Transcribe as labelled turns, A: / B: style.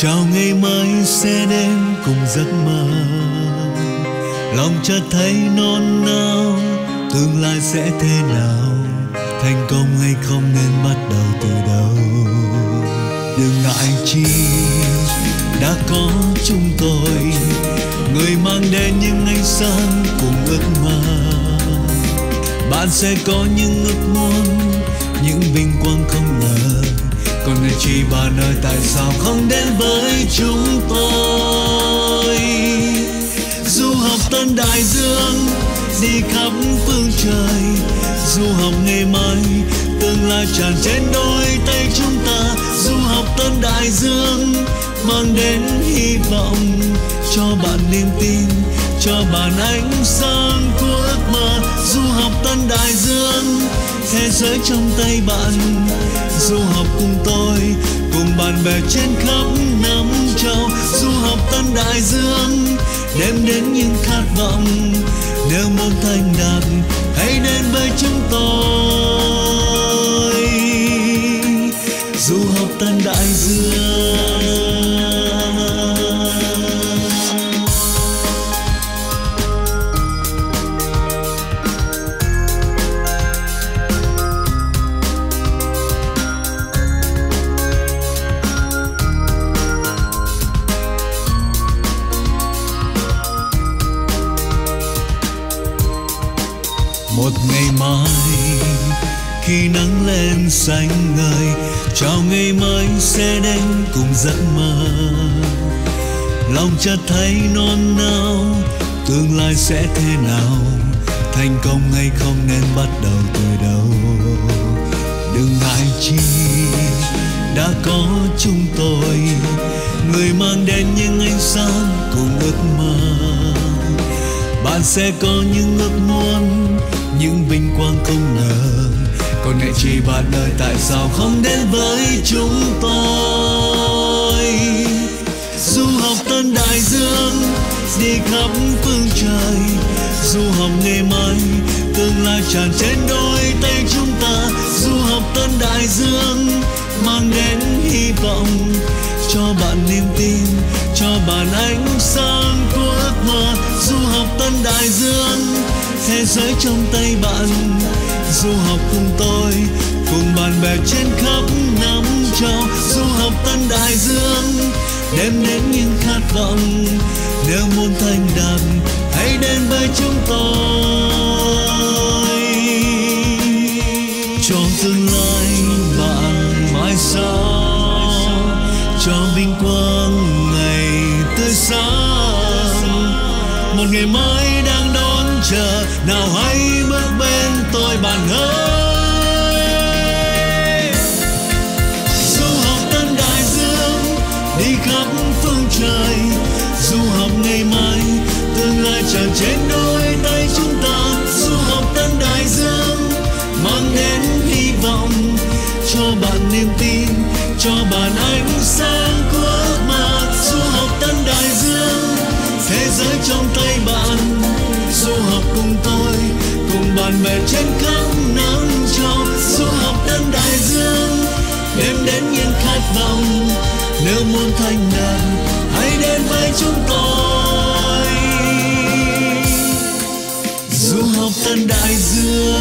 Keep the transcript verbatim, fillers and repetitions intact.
A: chào ngày mai sẽ đến cùng giấc mơ. Lòng chợt thấy nôn nao, tương lai sẽ thế nào, thành công hay không nên bắt đầu từ đâu. Đừng ngại chi đã có chúng tôi, người mang đến những ánh sáng cùng ước mơ. Bạn sẽ có những ước muốn, những vinh quang không ngờ. Còn người chỉ bạn ơi, tại sao không đến với chúng tôi? Du học tân đại dương, đi khắp phương trời. Du học ngày mai, tương lai tràn trên đôi tay chúng ta. Du học tân đại dương, mang đến hy vọng cho bạn niềm tin, cho bạn ánh sáng của ước mơ. Du học tân đại dương, thế giới trong tay bạn. Du học cùng tôi, cùng bạn bè trên khắp năm châu. Du học tân đại dương, đem đến những khát vọng. Nếu muốn thành đạt, hãy đến với chúng tôi. Du học tân đại dương. Một ngày mai khi nắng lên xanh ngời, chào ngày mới sẽ đến cùng giấc mơ. Lòng chợt thấy nôn nao, tương lai sẽ thế nào, thành công hay không nên bắt đầu từ đâu. Đừng ngại chi đã có chúng tôi, người mang đến những ánh sáng cùng ước mơ. Bạn sẽ có những ước muốn, những vinh quang không ngờ. Còn ngại chi bạn ơi, tại sao không đến với chúng tôi? Du học tân đại dương, đi khắp phương trời. Du học ngày mai, tương lai tràn trên đôi tay chúng ta. Du học tân đại dương, mang đến hy vọng cho bạn niềm tin, cho bạn ánh sáng của ước mơ. Du học tân đại dương, thế giới trong tay bạn. Du học cùng tôi, cùng bạn bè trên khắp năm châu. Du học tân đại dương, đem đến những khát vọng. Nếu muốn thành đạt, hãy đến với chúng tôi. Cho tương lai bạn mãi sau, cho vinh quang ngày tươi sáng. Một ngày mới đang đón chờ, nào hãy bước bên tôi bạn ơi. Du học tân đại dương, đi khắp phương trời. Du học ngày mai, tương lai tràn trên đôi tay chúng ta. Du học tân đại dương, mang đến hy vọng cho bạn niềm tin, cho bạn ánh sáng của ước mơ. Du học tân đại dương, thế giới trong tay bạn. Du học cùng tôi, cùng bạn bè trên khắp năm châu. Du học tân đại dương, đem đến những khát vọng. Nếu muốn thành đạt, hãy đến với chúng tôi. Du học tân đại dương.